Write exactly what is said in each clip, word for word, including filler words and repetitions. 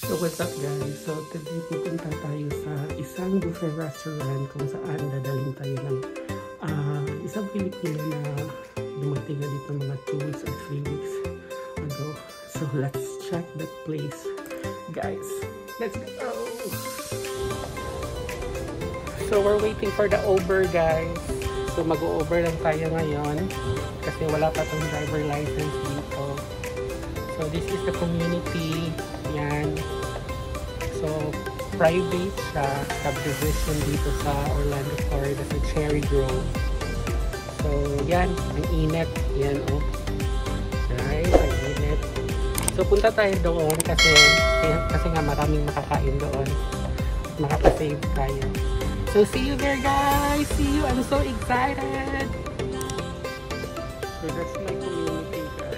So what's up guys? So today pupunta tayo sa isang buffet restaurant kung saan dadalhin tayo ng uh, isang Filipino na dumating na dito mga two weeks or three weeks ago. So let's check that place guys. Let's go! So we're waiting for the Uber guys. So mag-o-Uber lang tayo ngayon kasi wala pa tong driver license dito. So this is the community. Yan. So private siya, subdivision dito sa Orlando, Florida sa Cherry Grove. So yan, ang init. Yan oh. Right, ang init. So punta tayo doon kasi kasi nga maraming makakain doon. Makaka-save tayo. So see you there guys. See you. I'm so excited. So that's my community guys.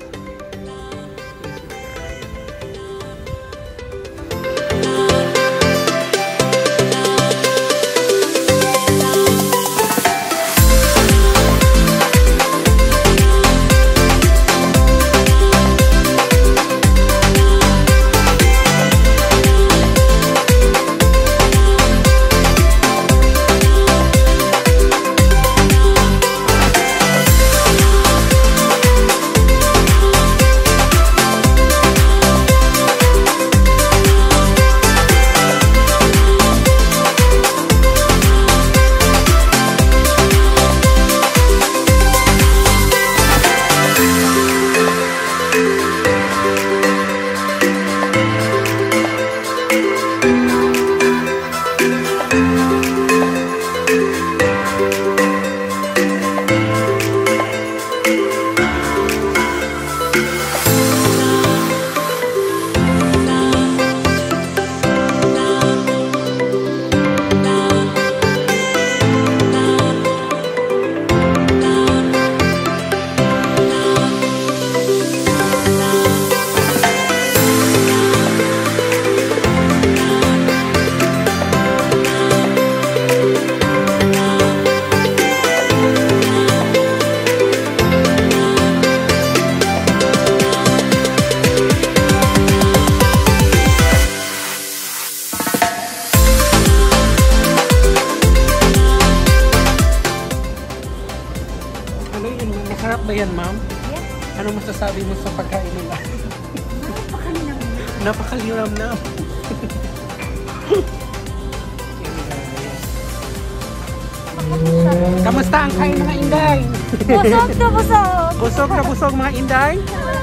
Masarap ba yan, ma'am? Yes. Ano masasabi mo sa pagkain nila? Napakalinam. Napakalinam na. Kamusta ang kain mga inday? Busog na busog. Busog na busog mga inday?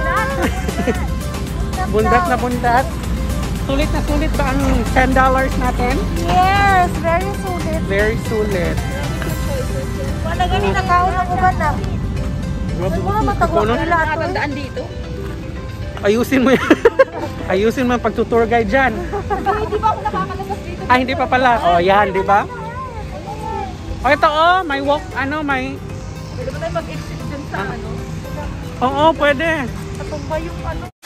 Bundat na bundat. Sulit na sulit ba ang ten dollars natin? Yes, very sulit. Very sulit. Wala ganun na kaon ng uban na. May mga matagong nila ito. Tandaan dito. Ayusin mo yan. Ayusin mo yung pagtutour guide dyan. Hindi pa ako nakakalabas dito. Ay, hindi pa pala. O, yan, di ba? O, ito, oh, may walk, ano, may... Pwede ba tayo mag-exit dyan sa ano? Oo, pwede. Natumba yung ano.